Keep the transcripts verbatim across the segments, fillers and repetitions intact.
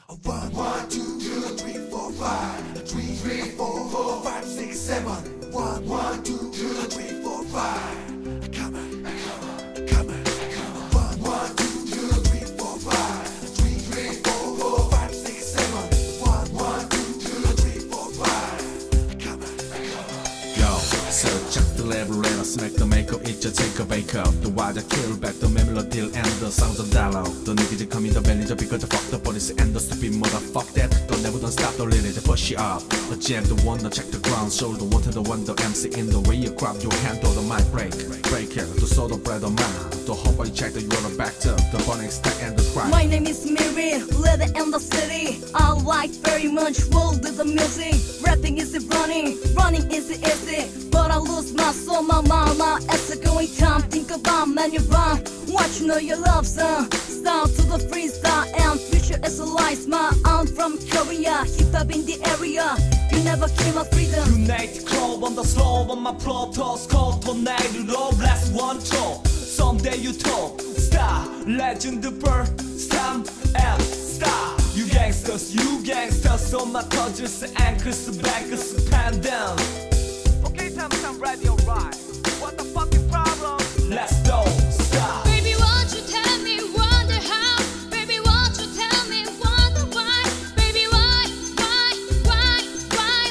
One, one, two, two, three, four, five. Three, three, four, four, five, six, seven. One, one, two, two, three, four, five. Come on, come on, come on, come on. One, one, two, two, three, four, five. Three, three, four, four, five, six, seven. One, one, two, two, three, four, five. Come on, come on. Yo, so check the level and I smack the makeup, it just take a bake up. The wild I kill back the melody and the sounds of dialogue. The niggas that come in the manager because I fuck the police and the stupid motherfuck that. Don't never don't stop the limit, push it up. The jam, the one, the check the ground, show the water, the one, the M C in the way you grab your hand or the mic break. Break it, the soul of bread of man. The whole body check that you wanna back up, the phonics stack and the crack. My name is Miri, living in the city. I like very much world with the music. Rapping is running, running is easy. But I lose my soul, my mind, my ass going time. Think about man you run, watch you know your love song. Start to the freestyle and future is a lies. My I'm from Korea, hip hop in the area. You never came my freedom. Unite club on the slow on my protos. Call tonight love last one talk. Someday you talk, star, legend, bird, stamp, and star. You gangsters, you gangsters, on my touches, anchors, bankers, pan down. Okay, time some radio ride. What the fucking problem? Let's go, stop. Baby, won't you tell me, wonder how? Baby, won't you tell me, wonder why? Baby, why, why, why, why,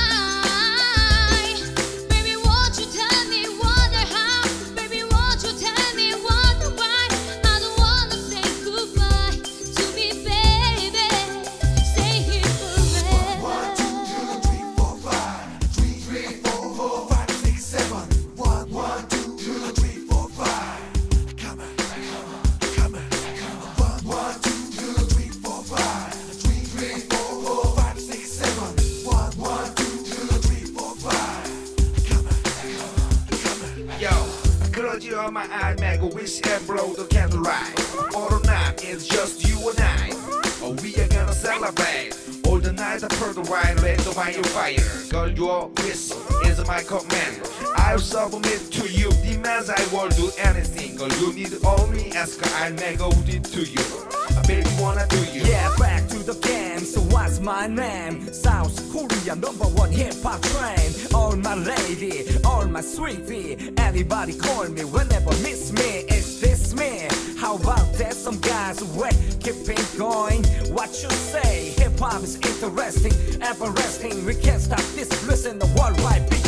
why? Baby, won't you tell me, wonder how? Baby, won't you tell me, wonder why? I don't wanna say goodbye to me, baby. Stay here forever. One, two, three, four, five. Three, three, four, four, five, six, seven. One, one, two, three, four, five. Come on, come on, come on, come on. One, one, two, three, four, five. Three, three, four, four, five, six, seven. One, one, two, three, four, five. Come on, come on, come on. Yo, close your my eye, make a wish and blow the candlelight. All night, it's just you and I. Oh, we are gonna celebrate. All the night I pour the wine, let the wine fire. Girl, your wish is my command. I'll submit to you, demands I will do anything. Girl, you need only ask, I'll make a deed to you. I baby wanna do you. Yeah, back to the game, so what's my name? South Korea number one hip-hop train. All my lady, all my sweetie. Anybody call me whenever miss me, it's this me. How about that, some guys wait, keep it going. What you say, hip-hop is interesting, everlasting. We can't stop this, listen the worldwide beat.